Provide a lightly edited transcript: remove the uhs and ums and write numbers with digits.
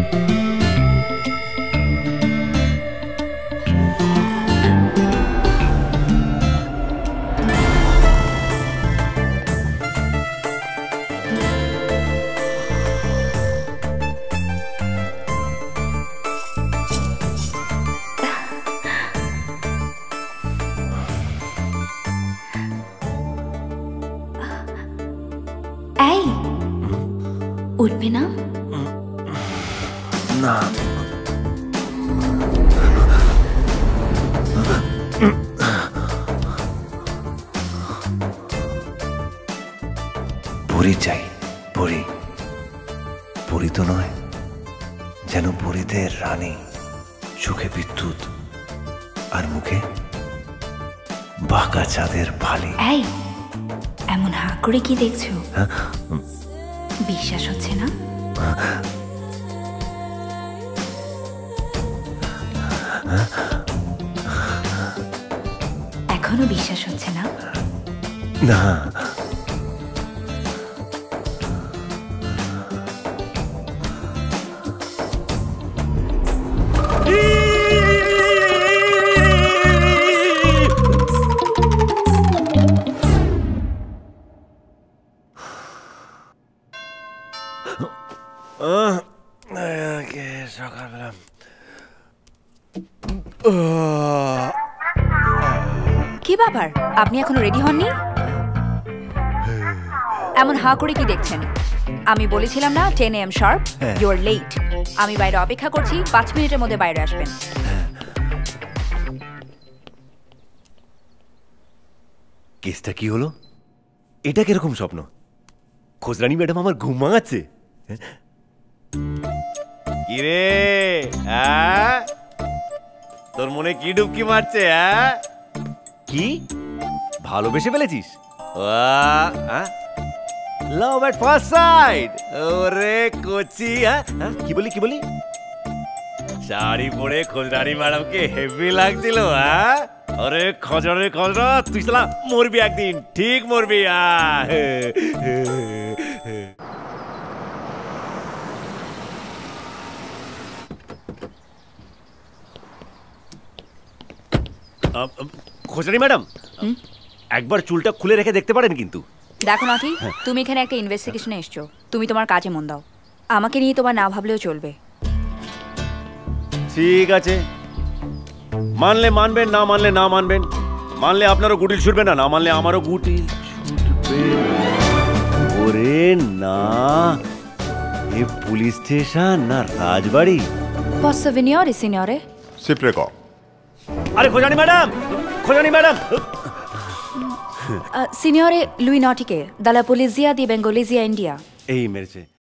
উঠবে না? না, পরী চাই। পরী, পরী তো নয়, যেন পরীদের রানী, চোখে বিদ্যুৎ আর মুখে বাঁকা চাঁদের ফালি। এই, এমন হাঁ করে কি দেখছো? বিশ্বাস হচ্ছে না? এখনো বিশ্বাস হচ্ছে না? না, সকালবেলা কি ব্যাপার, আপনি এখনো রেডি হননি? এমন হাঁ করে কি দেখছেন? আমি বলেছিলাম না 10 AM sharp? You are late. আমি বাইরে অপেক্ষা করছি, 5 মিনিটের মধ্যে বাইরে আসবেন। কেসটা কি হলো? এটা কিরকম স্বপ্ন? খোঁজরানী ম্যাডাম আমার ঘুম ভাঙাচ্ছে? কিরে, তোর মনে কি ডুবকি মারছে? কি ভালোবেসে ফেলেছিস? Love at first sight? ওরে কোচি, কি বলি কি বলি? শাড়ি পরে খোঁজরানী ম্যাডামকে হেভি লাগছিল। আরে খজরে খজরা, তুই শালা মরবি একদিন, ঠিক মরবি। খোঁজরানী ম্যাডাম, একবার চুলটা খুলে রেখে দেখতে পারেন কিন্তু। দেখো নাকি, তুমি এখানে একটা ইনভেস্টিগেশনে এসছো, তুমি তোমার কাজে মন দাও। আমাকে নিয়ে তোমার না ভাবলেও চলবে। ঠিক আছে, মানলে মানবেন, না মানলে না মানবেন। মানলে আপনারও গুটিল ছুটবে না, না মানলে আমারও গুটিল ছুটবে। ওরে না, এ পুলিশ স্টেশন না রাজবাড়ি? Posso venire, signore? Si prego. আরে খোঁজানি ম্যাডাম, খোঁজানি madam. Signore, lui Nautiche, dalla Polizia di Bengolese India. এই মেরেছে।